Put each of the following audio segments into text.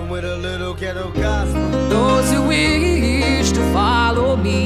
Rockin' with a little ghetto gospel. Those who wish to follow me,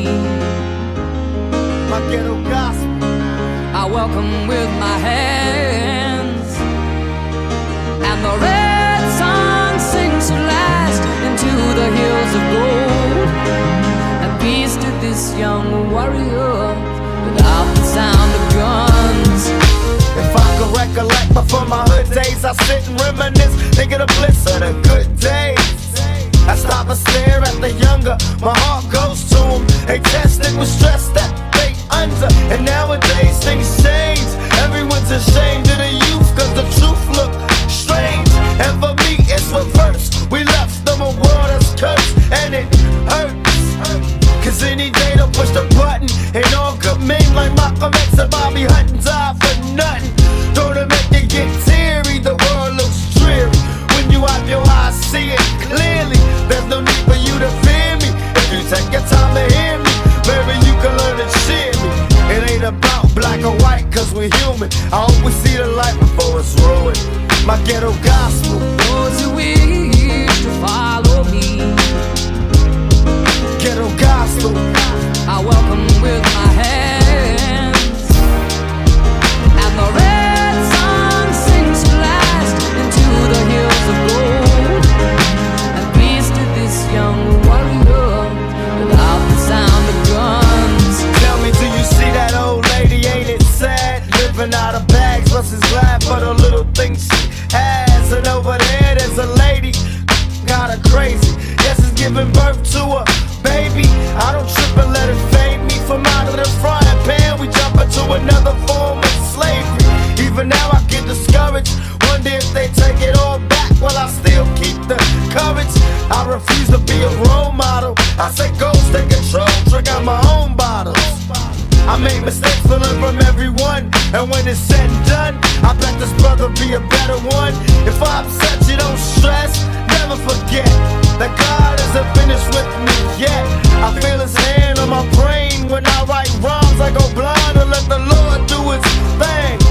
My ghetto gospel. I welcome with my hands. And the red sun sinks at last into the hills of gold. And peace to this young warrior without the sound of guns. If I could recollect before my hood days, I sit and reminisce, think of the bliss of the good days. I stop and stare at the younger, my heart goes to them. They tested with stress that they under, and nowadays things change. Everyone's ashamed of the youth, cause the truth look strange. And for me it's reverse, we left them a world that's cursed, and it hurts. Cause any day they'll push the button, and all good men like Malcolm X and Bobby Hutton die for nothing. Don't it make you get teary, the world looks dreary. When you have your eyes, see it clearly. There's no need for you to fear me. If you take your time to hear me, maybe you can learn to cheer me. It ain't about black or white, cause we're human. I hope we see the light before it's ruined. My ghetto gospel. Those who wish to follow me, Ghetto gospel. I welcome with my hands. And the red sun sinks at last into the hills of gold. And peace to this young warrior without the sound of guns. Tell me, do you see that old lady? Ain't it sad? Living out of bags, plus is glad for the little things she has. And over there's a lady, got her crazy. Yes, it's giving birth to a baby. I don't trip and let it fade me. From out of the frying pan, we jump into another form of slavery. Even now I get discouraged, wonder if they take it all back. Will I still keep the courage? I refuse to be a role model. I say go, take control, drink out my own bottles. I make mistakes, but learn from everyone. And when it's said and done, I bet this brother be a better one. If I upset you, don't stress, never forget that God isn't finished with me yet. I feel his hand on my brain when I write rhymes. I go blind and let the Lord do his thing.